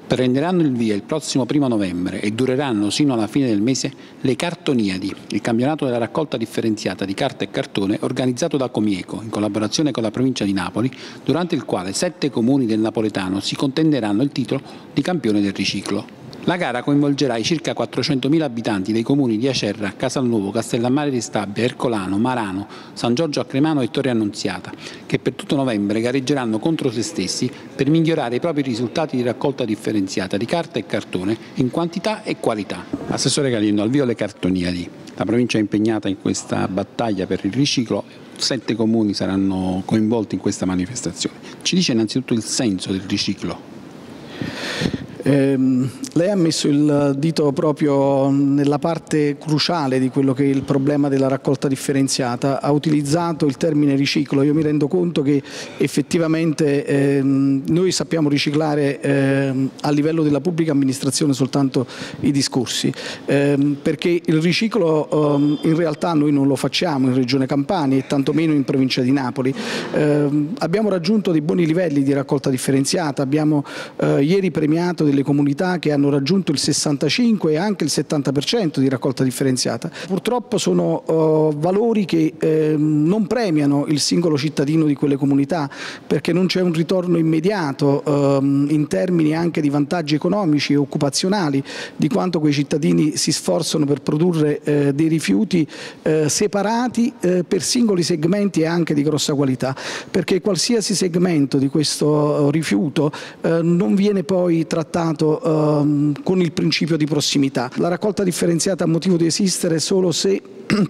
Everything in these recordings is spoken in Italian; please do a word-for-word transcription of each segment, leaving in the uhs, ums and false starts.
Prenderanno il via il prossimo primo novembre e dureranno sino alla fine del mese le Cartoniadi, il campionato della raccolta differenziata di carta e cartone organizzato da Comieco in collaborazione con la provincia di Napoli, durante il quale sette comuni del napoletano si contenderanno il titolo di campione del riciclo. La gara coinvolgerà i circa quattrocentomila abitanti dei comuni di Acerra, Casalnuovo, Castellammare di Stabia, Ercolano, Marano, San Giorgio a Cremano e Torre Annunziata, che per tutto novembre gareggeranno contro se stessi per migliorare i propri risultati di raccolta differenziata di carta e cartone in quantità e qualità. Assessore Caliendo, al via le Cartoniadi. La provincia è impegnata in questa battaglia per il riciclo. Sette comuni saranno coinvolti in questa manifestazione. Ci dice innanzitutto il senso del riciclo. Eh, lei ha messo il dito proprio nella parte cruciale di quello che è il problema della raccolta differenziata, ha utilizzato il termine riciclo. Io mi rendo conto che effettivamente eh, noi sappiamo riciclare eh, a livello della pubblica amministrazione soltanto i discorsi, eh, perché il riciclo eh, in realtà noi non lo facciamo in Regione Campania e tantomeno in provincia di Napoli. Eh, abbiamo raggiunto dei buoni livelli di raccolta differenziata, abbiamo eh, ieri premiato delle comunità che hanno raggiunto il sessantacinque e anche il settanta per cento di raccolta differenziata. Purtroppo sono uh, valori che eh, non premiano il singolo cittadino di quelle comunità, perché non c'è un ritorno immediato uh, in termini anche di vantaggi economici e occupazionali di quanto quei cittadini si sforzano per produrre eh, dei rifiuti eh, separati eh, per singoli segmenti e anche di grossa qualità, perché qualsiasi segmento di questo rifiuto eh, non viene poi trattato Uh, con il principio di prossimità. La raccolta differenziata ha motivo di esistere solo se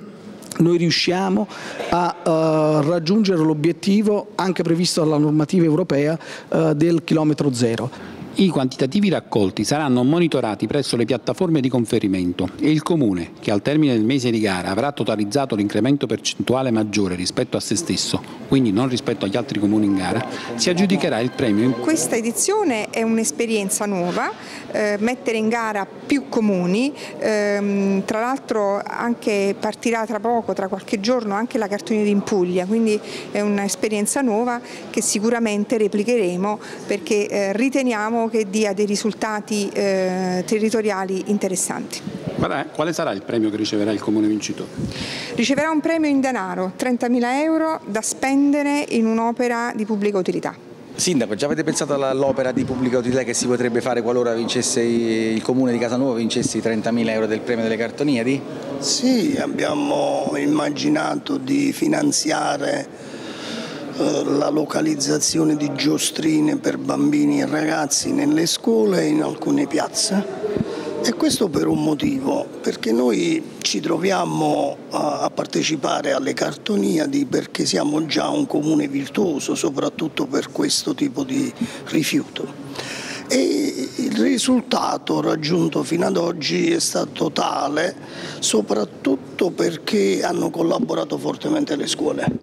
noi riusciamo a uh, raggiungere l'obiettivo anche previsto dalla normativa europea uh, del chilometro zero. I quantitativi raccolti saranno monitorati presso le piattaforme di conferimento e il Comune, che al termine del mese di gara avrà totalizzato l'incremento percentuale maggiore rispetto a se stesso, quindi non rispetto agli altri comuni in gara, si aggiudicherà il premio. Questa edizione è un'esperienza nuova, eh, mettere in gara più comuni, ehm, tra l'altro anche partirà tra poco, tra qualche giorno, anche la Cartoniadi in Puglia, quindi è un'esperienza nuova che sicuramente replicheremo perché eh, riteniamo che dia dei risultati eh, territoriali interessanti. Quale sarà il premio che riceverà il comune vincitore? Riceverà un premio in denaro, trentamila euro da spendere in un'opera di pubblica utilità. Sindaco, già avete pensato all'opera di pubblica utilità che si potrebbe fare qualora vincesse il comune di Casalnuovo, vincesse i trentamila euro del premio delle Cartoniadi? Sì, abbiamo immaginato di finanziare la localizzazione di giostrine per bambini e ragazzi nelle scuole e in alcune piazze, e questo per un motivo, perché noi ci troviamo a partecipare alle Cartoniadi perché siamo già un comune virtuoso soprattutto per questo tipo di rifiuto, e il risultato raggiunto fino ad oggi è stato tale soprattutto perché hanno collaborato fortemente le scuole.